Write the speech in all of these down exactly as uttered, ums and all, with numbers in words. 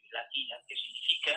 latina que significa...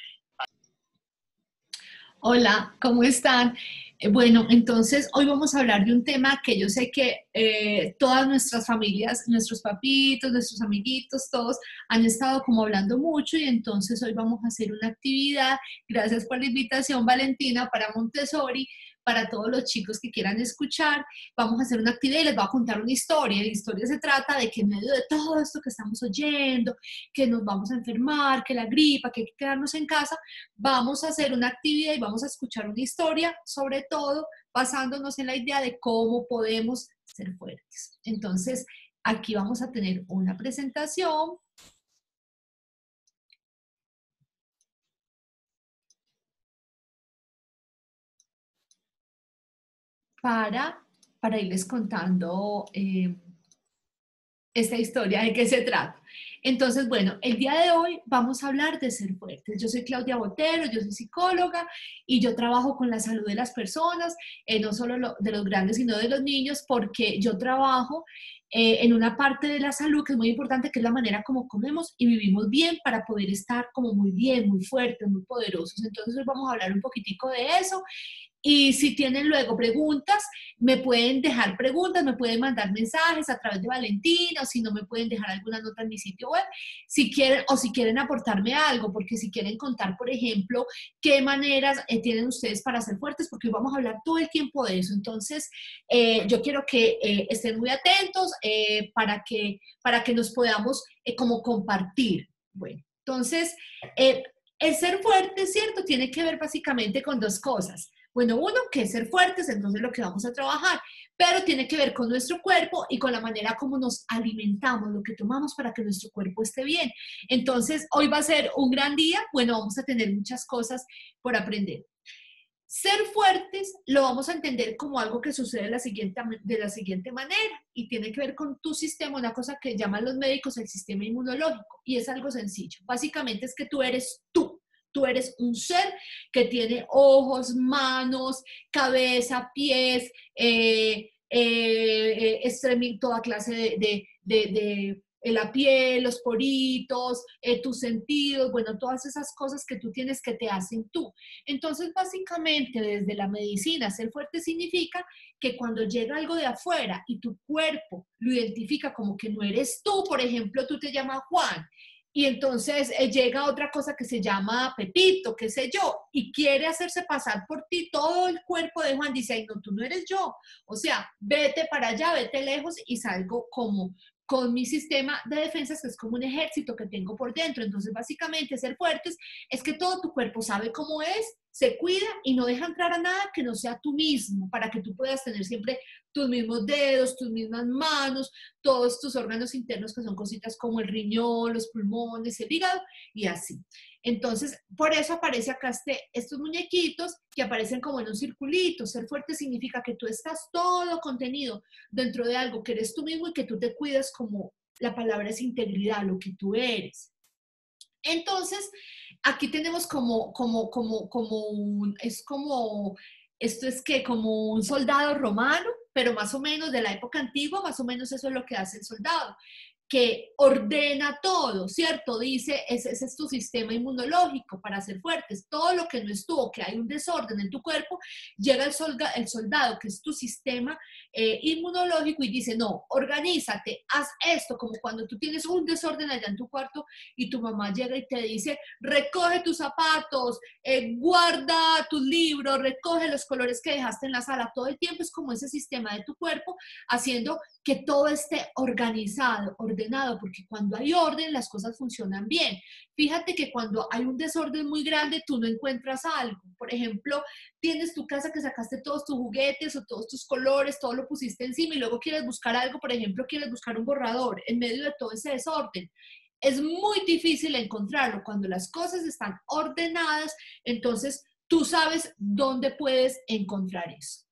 Hola, ¿cómo están? Eh, Bueno, entonces hoy vamos a hablar de un tema que yo sé que eh, todas nuestras familias, nuestros papitos, nuestros amiguitos, todos han estado como hablando mucho y entonces hoy vamos a hacer una actividad, gracias por la invitación Valentina, para Montessori, para todos los chicos que quieran escuchar. Vamos a hacer una actividad y les voy a contar una historia. La historia se trata de que en medio de todo esto que estamos oyendo, que nos vamos a enfermar, que la gripa, que hay que quedarnos en casa, vamos a hacer una actividad y vamos a escuchar una historia, sobre todo basándonos en la idea de cómo podemos ser fuertes. Entonces, aquí vamos a tener una presentación para, para irles contando eh, esta historia, de qué se trata. Entonces, bueno, el día de hoy vamos a hablar de ser fuertes. Yo soy Claudia Botero, yo soy psicóloga y yo trabajo con la salud de las personas, eh, no solo lo, de los grandes, sino de los niños, porque yo trabajo eh, en una parte de la salud que es muy importante, que es la manera como comemos y vivimos bien para poder estar como muy bien, muy fuertes, muy poderosos. Entonces, hoy vamos a hablar un poquitico de eso. Y si tienen luego preguntas, me pueden dejar preguntas, me pueden mandar mensajes a través de Valentina, o si no me pueden dejar alguna nota en mi sitio web, si quieren, o si quieren aportarme algo, porque si quieren contar, por ejemplo, qué maneras eh, tienen ustedes para ser fuertes, porque hoy vamos a hablar todo el tiempo de eso. Entonces, eh, yo quiero que eh, estén muy atentos eh, para, que, para que nos podamos eh, como compartir. Bueno, entonces, eh, el ser fuerte, ¿cierto? Tiene que ver básicamente con dos cosas. Bueno, uno, que es ser fuertes, entonces lo que vamos a trabajar, pero tiene que ver con nuestro cuerpo y con la manera como nos alimentamos, lo que tomamos para que nuestro cuerpo esté bien. Entonces, hoy va a ser un gran día, bueno, vamos a tener muchas cosas por aprender. Ser fuertes lo vamos a entender como algo que sucede de la siguiente, de la siguiente manera y tiene que ver con tu sistema, una cosa que llaman los médicos el sistema inmunológico, y es algo sencillo. Básicamente es que tú eres tú. Tú eres un ser que tiene ojos, manos, cabeza, pies, eh, eh, eh, toda clase de, de, de, de eh, la piel, los poritos, eh, tus sentidos, bueno, todas esas cosas que tú tienes que te hacen tú. Entonces, básicamente, desde la medicina, ser fuerte significa que cuando llega algo de afuera y tu cuerpo lo identifica como que no eres tú, por ejemplo, tú te llamas Juan, y entonces eh, llega otra cosa que se llama Pepito, qué sé yo, y quiere hacerse pasar por ti, todo el cuerpo de Juan dice, ay, no, tú no eres yo. O sea, vete para allá, vete lejos y salgo como con mi sistema de defensas, que es como un ejército que tengo por dentro. Entonces, básicamente, ser fuertes es que todo tu cuerpo sabe cómo es, se cuida y no deja entrar a nada que no sea tú mismo, para que tú puedas tener siempre tus mismos dedos, tus mismas manos, todos tus órganos internos, que son cositas como el riñón, los pulmones, el hígado y así. Entonces, por eso aparece acá este, estos muñequitos que aparecen como en un circulito. Ser fuerte significa que tú estás todo contenido dentro de algo que eres tú mismo y que tú te cuidas, como la palabra es integridad, lo que tú eres. Entonces, aquí tenemos como, como, como, como un, es como, esto es que como un soldado romano, pero más o menos de la época antigua, más o menos eso es lo que hace el soldado, que ordena todo, ¿cierto? Dice, ese, ese es tu sistema inmunológico para ser fuertes. Todo lo que no estuvo, que hay un desorden en tu cuerpo, llega el, solga, el soldado, que es tu sistema eh, inmunológico, y dice, no, organízate, haz esto, como cuando tú tienes un desorden allá en tu cuarto y tu mamá llega y te dice, recoge tus zapatos, eh, guarda tus libros, recoge los colores que dejaste en la sala. Todo el tiempo es como ese sistema de tu cuerpo haciendo que todo esté organizado, ordenado, porque cuando hay orden las cosas funcionan bien. Fíjate que cuando hay un desorden muy grande tú no encuentras algo. Por ejemplo, tienes tu casa que sacaste todos tus juguetes o todos tus colores, todo lo pusiste encima y luego quieres buscar algo, por ejemplo, quieres buscar un borrador en medio de todo ese desorden. Es muy difícil encontrarlo. Cuando las cosas están ordenadas, entonces tú sabes dónde puedes encontrar eso.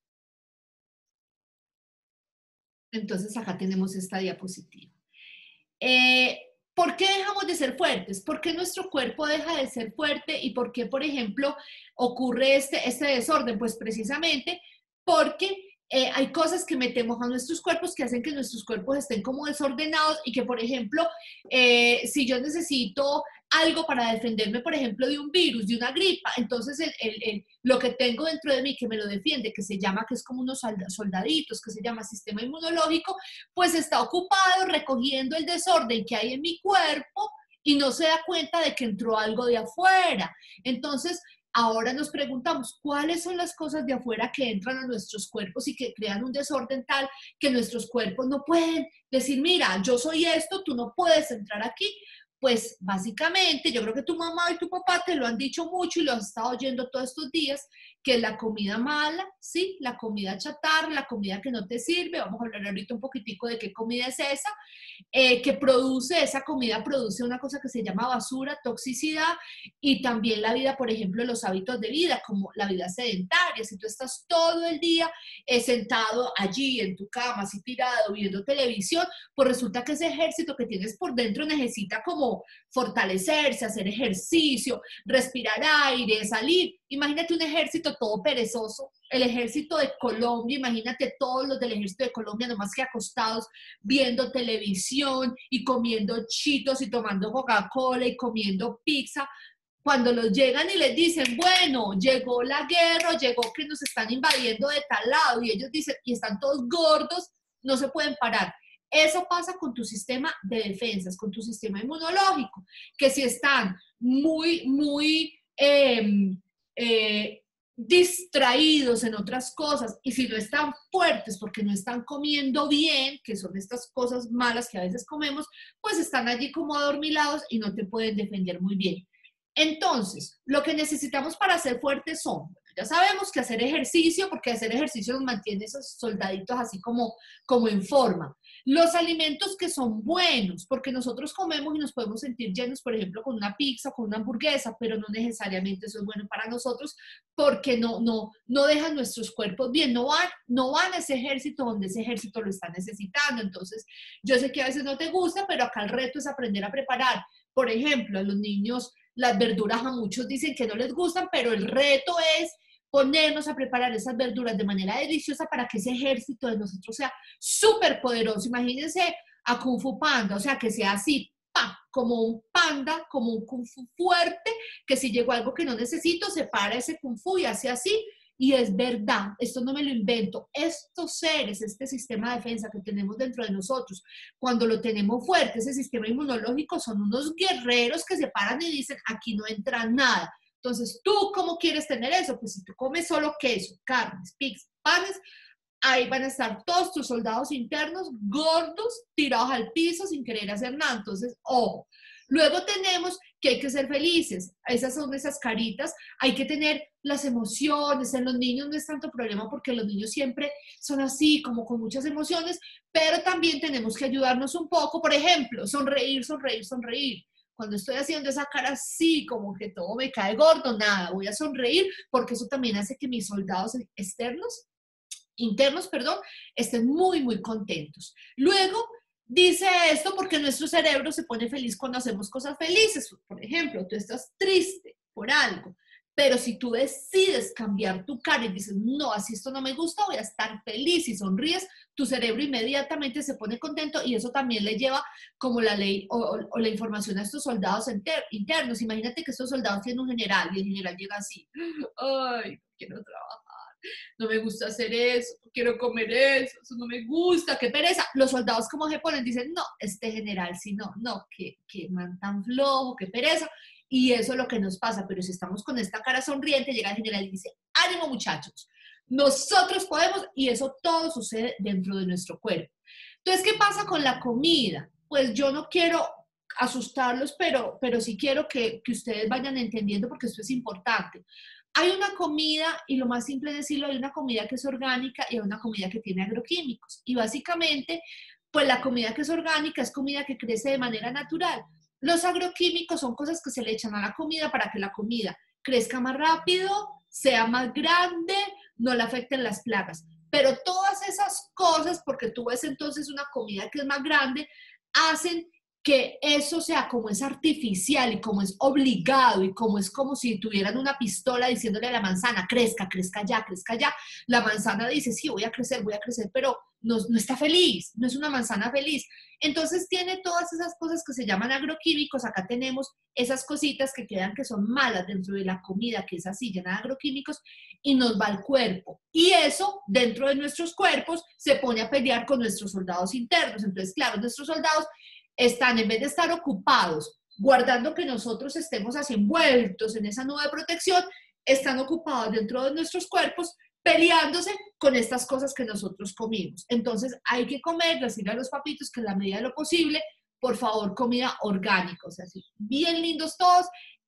Entonces acá tenemos esta diapositiva. Eh, ¿Por qué dejamos de ser fuertes? ¿Por qué nuestro cuerpo deja de ser fuerte? ¿Y por qué, por ejemplo, ocurre este, este desorden? Pues precisamente porque eh, hay cosas que metemos a nuestros cuerpos que hacen que nuestros cuerpos estén como desordenados y que, por ejemplo, eh, si yo necesito algo para defenderme, por ejemplo, de un virus, de una gripa. Entonces, el, el, el, lo que tengo dentro de mí que me lo defiende, que se llama, que es como unos soldaditos, que se llama sistema inmunológico, pues está ocupado recogiendo el desorden que hay en mi cuerpo y no se da cuenta de que entró algo de afuera. Entonces, ahora nos preguntamos, ¿cuáles son las cosas de afuera que entran a nuestros cuerpos y que crean un desorden tal que nuestros cuerpos no pueden decir, mira, yo soy esto, tú no puedes entrar aquí? Pues básicamente, yo creo que tu mamá y tu papá te lo han dicho mucho y lo has estado oyendo todos estos días, que la comida mala, ¿sí? La comida chatarra, la comida que no te sirve, vamos a hablar ahorita un poquitico de qué comida es esa, eh, que produce, esa comida produce una cosa que se llama basura, toxicidad, y también la vida, por ejemplo, los hábitos de vida, como la vida sedentaria. Si tú estás todo el día eh, sentado allí en tu cama, así tirado, viendo televisión, pues resulta que ese ejército que tienes por dentro necesita como fortalecerse, hacer ejercicio, respirar aire, salir. Imagínate un ejército todo perezoso, el ejército de Colombia, imagínate todos los del ejército de Colombia, nomás que acostados, viendo televisión y comiendo chitos y tomando Coca-Cola y comiendo pizza. Cuando los llegan y les dicen, bueno, llegó la guerra, llegó que nos están invadiendo de tal lado, y ellos dicen, y están todos gordos, no se pueden parar. Eso pasa con tu sistema de defensas, con tu sistema inmunológico, que si están muy, muy eh, eh, distraídos en otras cosas y si no están fuertes porque no están comiendo bien, que son estas cosas malas que a veces comemos, pues están allí como adormilados y no te pueden defender muy bien. Entonces, lo que necesitamos para ser fuertes son, ya sabemos que hacer ejercicio, porque hacer ejercicio nos mantiene esos soldaditos así como, como en forma. Los alimentos que son buenos, porque nosotros comemos y nos podemos sentir llenos, por ejemplo, con una pizza o con una hamburguesa, pero no necesariamente eso es bueno para nosotros, porque no, no, no dejan nuestros cuerpos bien, no van, no van a ese ejército donde ese ejército lo está necesitando. Entonces, yo sé que a veces no te gusta, pero acá el reto es aprender a preparar. Por ejemplo, a los niños las verduras a muchos dicen que no les gustan, pero el reto es ponernos a preparar esas verduras de manera deliciosa para que ese ejército de nosotros sea súper poderoso. Imagínense a Kung Fu Panda, o sea, que sea así, ¡pam!, como un panda, como un Kung Fu fuerte, que si llegó algo que no necesito, se para ese Kung Fu y hace así. Y es verdad, esto no me lo invento, estos seres, este sistema de defensa que tenemos dentro de nosotros, cuando lo tenemos fuerte, ese sistema inmunológico, son unos guerreros que se paran y dicen, aquí no entra nada. Entonces, ¿tú cómo quieres tener eso? Pues si tú comes solo queso, carnes, pizzas, panes, ahí van a estar todos tus soldados internos gordos, tirados al piso sin querer hacer nada. Entonces, ojo. Luego tenemos que hay que ser felices. Esas son esas caritas. Hay que tener las emociones. En los niños no es tanto problema porque los niños siempre son así, como con muchas emociones, pero también tenemos que ayudarnos un poco. Por ejemplo, sonreír, sonreír, sonreír. Cuando estoy haciendo esa cara así, como que todo me cae gordo, nada, voy a sonreír porque eso también hace que mis soldados externos, internos, perdón, estén muy, muy contentos. Luego, dice esto porque nuestro cerebro se pone feliz cuando hacemos cosas felices. Por ejemplo, tú estás triste por algo, pero si tú decides cambiar tu cara y dices, no, así esto no me gusta, voy a estar feliz y sonríes, tu cerebro inmediatamente se pone contento y eso también le lleva como la ley o, o, o la información a estos soldados inter, internos. Imagínate que estos soldados tienen un general y el general llega así, ay, no quiero trabajar, no me gusta hacer eso, no quiero comer eso, eso no me gusta, qué pereza. Los soldados como se ponen, dicen, no, este general, sí, no, no, qué, qué man tan flojo, qué pereza. Y eso es lo que nos pasa, pero si estamos con esta cara sonriente, llega el general y dice, ánimo muchachos, nosotros podemos, y eso todo sucede dentro de nuestro cuerpo. Entonces, ¿qué pasa con la comida? Pues yo no quiero asustarlos, pero, pero sí quiero que, que ustedes vayan entendiendo porque esto es importante. Hay una comida, y lo más simple es decirlo, hay una comida que es orgánica y hay una comida que tiene agroquímicos. Y básicamente, pues la comida que es orgánica es comida que crece de manera natural. Los agroquímicos son cosas que se le echan a la comida para que la comida crezca más rápido, sea más grande, no le afecten las plagas. Pero todas esas cosas, porque tú ves entonces una comida que es más grande, hacen que eso sea como es artificial y como es obligado y como es como si tuvieran una pistola diciéndole a la manzana, crezca, crezca ya, crezca ya, la manzana dice, sí, voy a crecer, voy a crecer, pero no, no está feliz, no es una manzana feliz. Entonces tiene todas esas cosas que se llaman agroquímicos. Acá tenemos esas cositas que quedan que son malas dentro de la comida, que es así, llena de agroquímicos, y nos va al cuerpo. Y eso, dentro de nuestros cuerpos, se pone a pelear con nuestros soldados internos. Entonces, claro, nuestros soldados están, en vez de estar ocupados guardando que nosotros estemos así envueltos en esa nube de protección, están ocupados dentro de nuestros cuerpos peleándose con estas cosas que nosotros comimos. Entonces hay que comer, decirle a los papitos que en la medida de lo posible, por favor, comida orgánica, o sea, así, bien lindos todos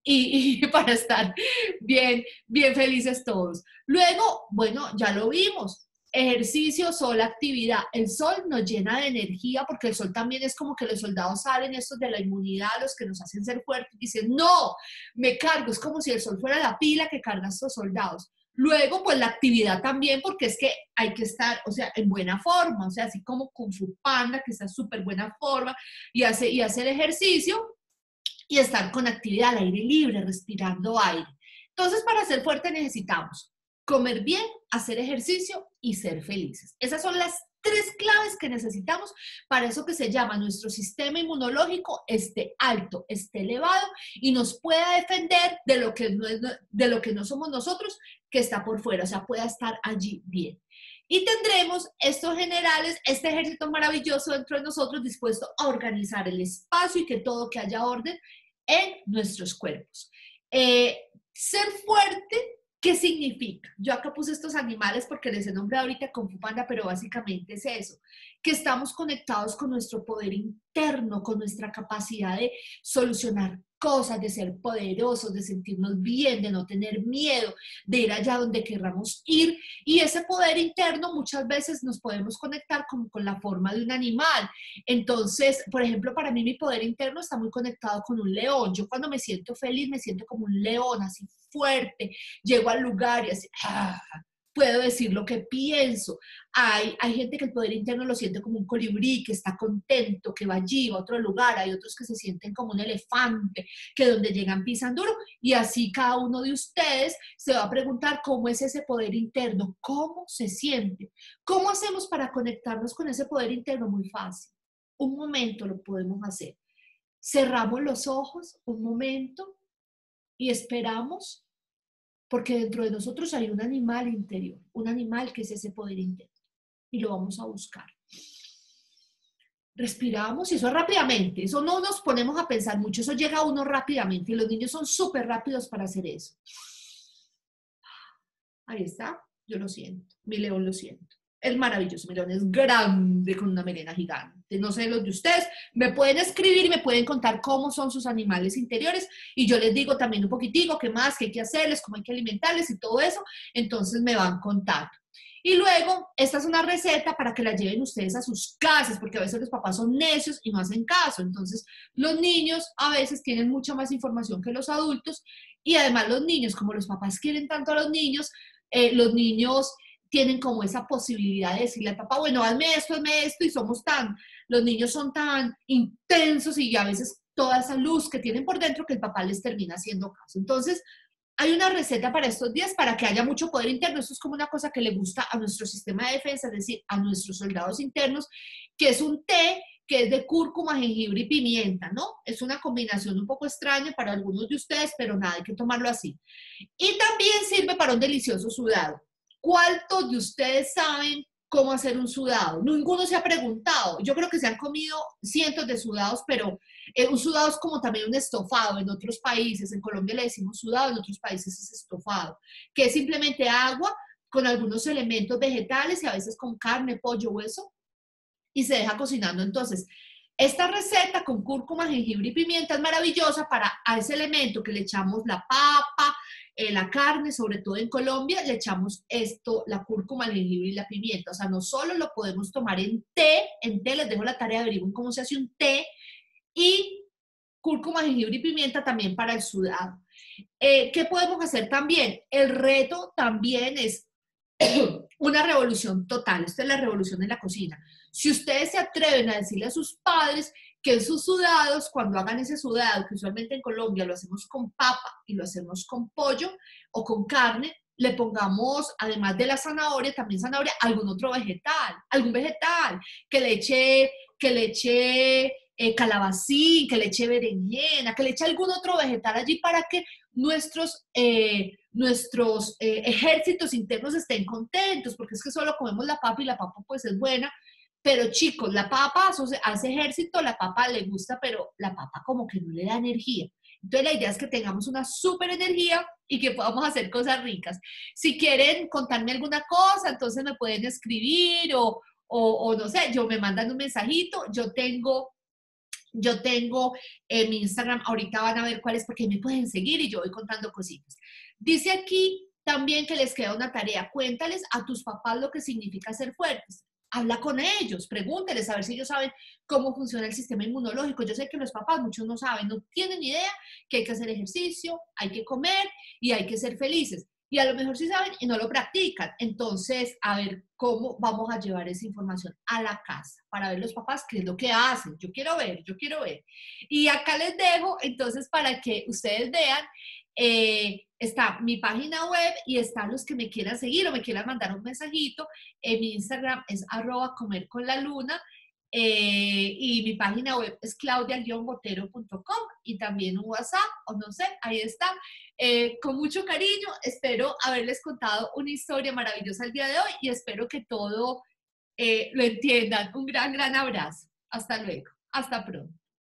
y, y para estar bien, bien felices todos. Luego, bueno, ya lo vimos, ejercicio, sol, actividad. El sol nos llena de energía porque el sol también es como que los soldados salen estos de la inmunidad, los que nos hacen ser fuertes, dicen, no, me cargo, es como si el sol fuera la pila que carga a estos soldados. Luego, pues la actividad también, porque es que hay que estar, o sea, en buena forma, o sea, así como Kung Fu Panda, que está en súper buena forma, y, hace, y hacer ejercicio, y estar con actividad al aire libre, respirando aire. Entonces, para ser fuerte necesitamos comer bien, hacer ejercicio y ser felices. Esas son las tres claves que necesitamos para eso que se llama nuestro sistema inmunológico esté alto, esté elevado y nos pueda defender de lo que no, es, de lo que no somos nosotros, que está por fuera, o sea, pueda estar allí bien. Y tendremos estos generales, este ejército maravilloso dentro de nosotros dispuesto a organizar el espacio y que todo, que haya orden en nuestros cuerpos. Eh, ser fuerte, ¿qué significa? Yo acá puse estos animales porque les he nombrado ahorita Kung Fu Panda, pero básicamente es eso, que estamos conectados con nuestro poder interno, con nuestra capacidad de solucionar cosas, de ser poderosos, de sentirnos bien, de no tener miedo, de ir allá donde querramos ir. Y ese poder interno muchas veces nos podemos conectar con, con la forma de un animal. Entonces, por ejemplo, para mí mi poder interno está muy conectado con un león. Yo cuando me siento feliz me siento como un león, así fuerte. Llego al lugar y así, ¡ah! Puedo decir lo que pienso. Hay, hay gente que el poder interno lo siente como un colibrí, que está contento, que va allí, va a otro lugar. Hay otros que se sienten como un elefante, que donde llegan pisan duro. Y así cada uno de ustedes se va a preguntar cómo es ese poder interno, cómo se siente. ¿Cómo hacemos para conectarnos con ese poder interno? Muy fácil. Un momento lo podemos hacer. Cerramos los ojos un momento y esperamos, porque dentro de nosotros hay un animal interior, un animal que es ese poder interno, y lo vamos a buscar. Respiramos, y eso rápidamente, eso no nos ponemos a pensar mucho, eso llega a uno rápidamente, y los niños son súper rápidos para hacer eso. Ahí está, yo lo siento, mi león lo siento. Es maravilloso, mi león es grande con una melena gigante. No sé los de ustedes, me pueden escribir y me pueden contar cómo son sus animales interiores y yo les digo también un poquitico qué más, qué hay que hacerles, cómo hay que alimentarles y todo eso. Entonces me van contando. Y luego, esta es una receta para que la lleven ustedes a sus casas, porque a veces los papás son necios y no hacen caso. Entonces, los niños a veces tienen mucha más información que los adultos y además los niños, como los papás quieren tanto a los niños, eh, los niños tienen como esa posibilidad de decirle al papá, bueno, hazme esto, hazme esto, y somos tan, los niños son tan intensos y a veces toda esa luz que tienen por dentro que el papá les termina haciendo caso. Entonces, hay una receta para estos días para que haya mucho poder interno. Esto es como una cosa que le gusta a nuestro sistema de defensa, es decir, a nuestros soldados internos, que es un té que es de cúrcuma, jengibre y pimienta, ¿no? Es una combinación un poco extraña para algunos de ustedes, pero nada, hay que tomarlo así. Y también sirve para un delicioso sudado. ¿Cuántos de ustedes saben cómo hacer un sudado? Ninguno se ha preguntado. Yo creo que se han comido cientos de sudados, pero eh, un sudado es como también un estofado en otros países. En Colombia le decimos sudado, en otros países es estofado, que es simplemente agua con algunos elementos vegetales y a veces con carne, pollo, hueso, y se deja cocinando. Entonces, esta receta con cúrcuma, jengibre y pimienta es maravillosa para a ese elemento que le echamos la papa, eh, la carne, sobre todo en Colombia, le echamos esto, la cúrcuma, el jengibre y la pimienta. O sea, no solo lo podemos tomar en té, en té les dejo la tarea de averiguar cómo se hace un té, y cúrcuma, jengibre y pimienta también para el sudado. Eh, ¿Qué podemos hacer también? El reto también es una revolución total. Esta es la revolución en la cocina. Si ustedes se atreven a decirle a sus padres que sus sudados, cuando hagan ese sudado, que usualmente en Colombia lo hacemos con papa y lo hacemos con pollo o con carne, le pongamos, además de la zanahoria, también zanahoria, algún otro vegetal, algún vegetal, que le eche, que le eche eh, calabacín, que le eche berenjena, que le eche algún otro vegetal allí para que nuestros, eh, nuestros eh, ejércitos internos estén contentos, porque es que solo comemos la papa y la papa pues es buena, pero chicos, la papa hace ejército, la papa le gusta, pero la papa como que no le da energía. Entonces la idea es que tengamos una súper energía y que podamos hacer cosas ricas. Si quieren contarme alguna cosa, entonces me pueden escribir o, o, o no sé, yo me mandan un mensajito, yo tengo yo tengo eh, mi Instagram, ahorita van a ver cuál es, porque me pueden seguir y yo voy contando cositas. Dice aquí también que les queda una tarea, cuéntales a tus papás lo que significa ser fuertes. Habla con ellos, pregúnteles a ver si ellos saben cómo funciona el sistema inmunológico. Yo sé que los papás, muchos no saben, no tienen idea que hay que hacer ejercicio, hay que comer y hay que ser felices. Y a lo mejor sí saben y no lo practican. Entonces, a ver cómo vamos a llevar esa información a la casa para ver los papás qué es lo que hacen. Yo quiero ver, yo quiero ver. Y acá les dejo, entonces, para que ustedes vean, eh, está mi página web y están los que me quieran seguir o me quieran mandar un mensajito. En mi Instagram es arroba comer con la luna. Eh, y mi página web es claudia guion botero punto com y también un WhatsApp, o no sé, ahí está. Eh, con mucho cariño, espero haberles contado una historia maravillosa el día de hoy y espero que todo eh, lo entiendan. Un gran, gran abrazo. Hasta luego. Hasta pronto.